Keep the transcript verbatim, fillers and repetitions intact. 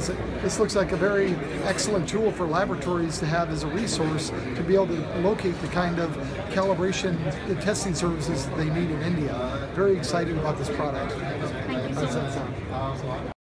details, this looks like a very excellent tool for laboratories to have as a resource to be able to locate the kind of calibration and testing services they need in India. Very excited about this product. Thank you so much.